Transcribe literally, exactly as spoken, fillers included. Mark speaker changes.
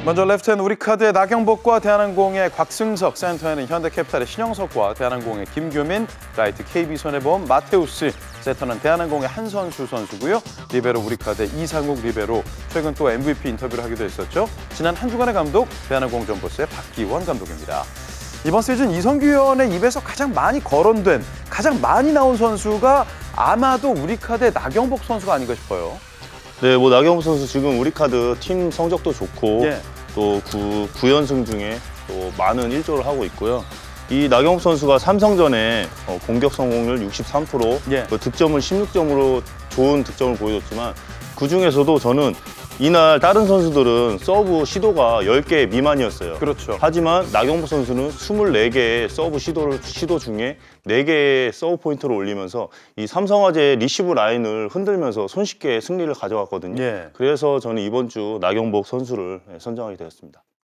Speaker 1: 먼저 레프트핸드 우리카드의 나경복과 대한항공의 곽승석, 센터에는 현대캐피탈의 신영석과 대한항공의 김규민, 라이트 케이비손해보험 마테우스, 세터는 대한항공의 한선수 선수고요. 리베로 우리카드의 이상욱 리베로, 최근 또 엠브이피 인터뷰를 하기도 했었죠. 지난 한 주간의 감독 대한항공 점퍼스의 박기원 감독입니다. 이번 시즌 이성규 위원의 입에서 가장 많이 거론된, 가장 많이 나온 선수가 아마도 우리카드의 나경복 선수가 아닌가 싶어요.
Speaker 2: 네, 뭐 나경복 선수 지금 우리카드 팀 성적도 좋고
Speaker 1: 예.
Speaker 2: 또 구 연승 중에 또 많은 일조를 하고 있고요. 이 나경복 선수가 삼성전에 어, 공격 성공률 육십삼 퍼센트,
Speaker 1: 예.
Speaker 2: 그 득점을 십육 점으로 좋은 득점을 보여줬지만 그중에서도 저는 이날 다른 선수들은 서브 시도가 열 개 미만이었어요.
Speaker 1: 그렇죠.
Speaker 2: 하지만 나경복 선수는 스물네 개의 서브 시도를, 시도 중에 네 개의 서브 포인트를 올리면서 이 삼성화재 리시브 라인을 흔들면서 손쉽게 승리를 가져갔거든요.
Speaker 1: 예.
Speaker 2: 그래서 저는 이번 주 나경복 선수를 선정하게 되었습니다.